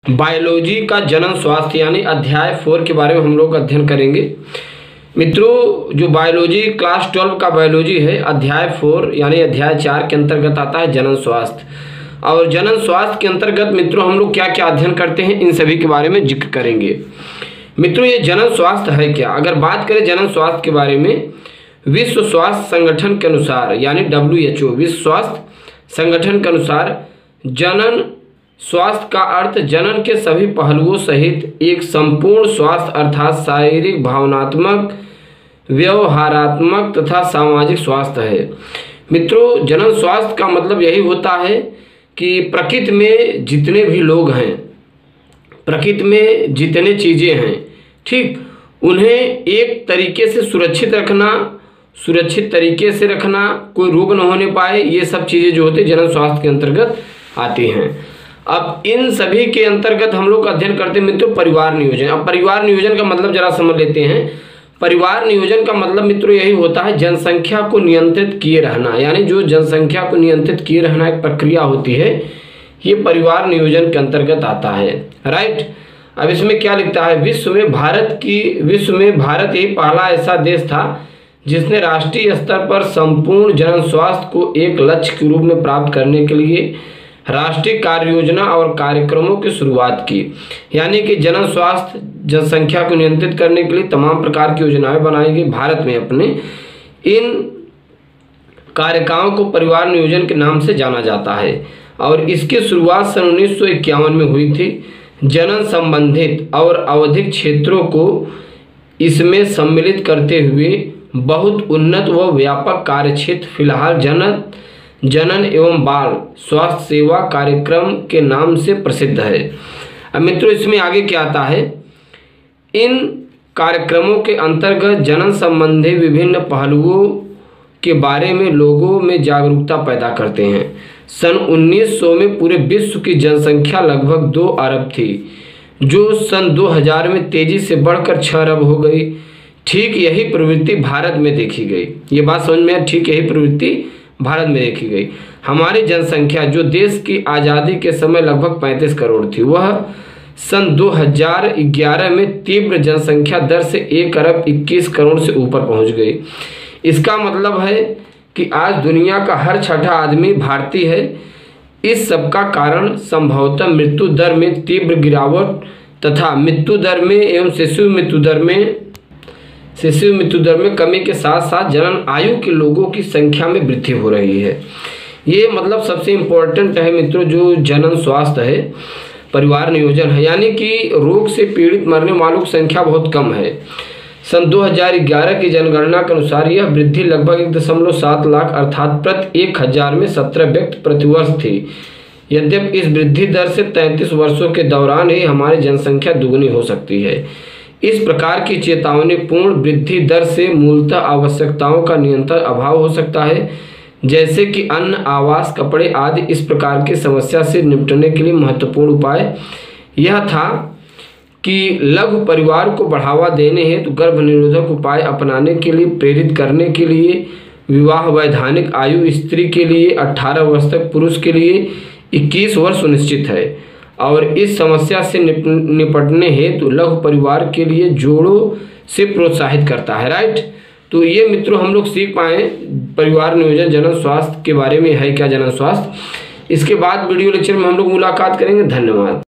Biology का जनन स्वास्थ्य यानी अध्याय 4 के बारे में हम लोग अध्ययन करेंगे। मित्रों, जो बायोलॉजी क्लास 12 का बायोलॉजी है, अध्याय 4 यानी अध्याय 4 के अंतर्गत आता है जनन स्वास्थ्य। और जनन स्वास्थ्य के अंतर्गत मित्रों हम लोग क्या क्या अध्ययन करते हैं, इन सभी के बारे में जिक्र करेंगे। मित्रों, ये जनन स्वास्थ्य है क्या? अगर बात करें जनन स्वास्थ्य के बारे में, विश्व स्वास्थ्य संगठन के अनुसार यानी WHO विश्व स्वास्थ्य संगठन के अनुसार जनन स्वास्थ्य का अर्थ जनन के सभी पहलुओं सहित एक संपूर्ण स्वास्थ्य अर्थात शारीरिक, भावनात्मक, व्यवहारात्मक तथा सामाजिक स्वास्थ्य है। मित्रों, जनन स्वास्थ्य का मतलब यही होता है कि प्रकृति में जितने भी लोग हैं, प्रकृति में जितने चीज़ें हैं, ठीक, उन्हें एक तरीके से सुरक्षित रखना, सुरक्षित तरीके से रखना, कोई रोग न होने पाए, ये सब चीज़ें जो होती है जनन स्वास्थ्य के अंतर्गत आती हैं। अब इन सभी के अंतर्गत हम लोग अध्ययन करते हैं मित्रों परिवार नियोजन। अब परिवार नियोजन का मतलब जरा समझ लेते हैं। परिवार नियोजन का मतलब मित्रों यही होता है जनसंख्या को नियंत्रित किए रहना, यानी जो जनसंख्या को नियंत्रित किए रहना एक प्रक्रिया होती है, ये परिवार नियोजन के अंतर्गत आता है। राइट। अब इसमें क्या लिखता है, विश्व में भारत ही पहला ऐसा देश था जिसने राष्ट्रीय स्तर पर संपूर्ण जनन स्वास्थ्य को एक लक्ष्य के रूप में प्राप्त करने के लिए राष्ट्रीय कार्य योजना और कार्यक्रमों की शुरुआत की। यानी कि जनन स्वास्थ्य जनसंख्या को नियंत्रित करने के लिए तमाम प्रकार की योजनाएं बनाई गई भारत में। अपने इन कार्यक्रमों को परिवार नियोजन के नाम से जाना जाता है और इसकी शुरुआत सन 1951 में हुई थी। जनन संबंधित और आवधिक क्षेत्रों को इसमें सम्मिलित करते हुए बहुत उन्नत व व्यापक कार्यक्षेत्र फिलहाल जनन एवं बाल स्वास्थ्य सेवा कार्यक्रम के नाम से प्रसिद्ध है। अब मित्रों इसमें आगे क्या आता है, इन कार्यक्रमों के अंतर्गत जनन संबंधी विभिन्न पहलुओं के बारे में लोगों में जागरूकता पैदा करते हैं। सन 1900 में पूरे विश्व की जनसंख्या लगभग 2 अरब थी, जो सन 2000 में तेजी से बढ़कर 6 अरब हो गई। ठीक यही प्रवृत्ति भारत में देखी गई। ये बात समझ में, ठीक यही प्रवृत्ति भारत में देखी गई। हमारी जनसंख्या जो देश की आज़ादी के समय लगभग 35 करोड़ थी, वह सन 2011 में तीव्र जनसंख्या दर से 1 अरब 21 करोड़ से ऊपर पहुंच गई। इसका मतलब है कि आज दुनिया का हर छठा आदमी भारतीय है। इस सब का कारण संभवतः मृत्यु दर में तीव्र गिरावट तथा मृत्यु दर में एवं शिशु मृत्यु दर में कमी के साथ साथ जनन आयु के लोगों की संख्या में वृद्धि हो रही है। ये मतलब सबसे इम्पोर्टेंट है मित्रों, जो जनन स्वास्थ्य है, परिवार नियोजन है, यानी कि रोग से पीड़ित मरने वालों की संख्या बहुत कम है। सन 2011 की जनगणना के अनुसार यह वृद्धि लगभग 1.7 लाख अर्थात प्रति 1000 में 17 व्यक्ति प्रतिवर्ष थी। यद्यपि इस वृद्धि दर से 33 वर्षों के दौरान ही हमारी जनसंख्या दुगनी हो सकती है। इस प्रकार की चेतावनीपूर्ण वृद्धि दर से मूलतः आवश्यकताओं का निरंतर अभाव हो सकता है, जैसे कि अन्न, आवास, कपड़े आदि। इस प्रकार की समस्या से निपटने के लिए महत्वपूर्ण उपाय यह था कि लघु परिवार को बढ़ावा देने हेतु गर्भ निरोधक उपाय अपनाने के लिए प्रेरित करने के लिए विवाह वैधानिक आयु स्त्री के लिए 18 वर्ष तक, पुरुष के लिए 21 वर्ष सुनिश्चित है और इस समस्या से निपटने हेतु लघु परिवार के लिए जोड़ों से प्रोत्साहित करता है। राइट। तो ये मित्रों हम लोग सीख पाए परिवार नियोजन जनन स्वास्थ्य के बारे में है क्या जनन स्वास्थ्य। इसके बाद वीडियो लेक्चर में हम लोग मुलाकात करेंगे। धन्यवाद।